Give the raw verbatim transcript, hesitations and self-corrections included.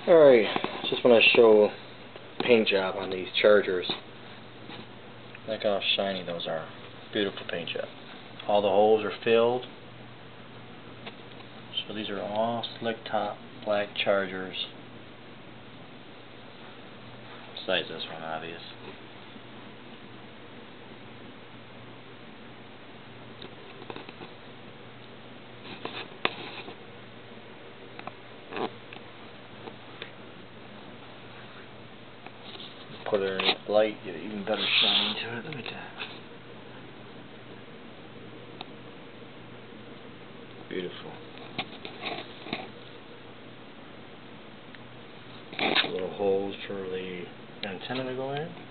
Alright, just want to show the paint job on these Chargers. Look how shiny those are. Beautiful paint job. All the holes are filled. So these are all slick top black Chargers. Besides this one, obvious. Put it underneath light, get an even better shine to it. Look at that. Beautiful. Little holes for the antenna to go in.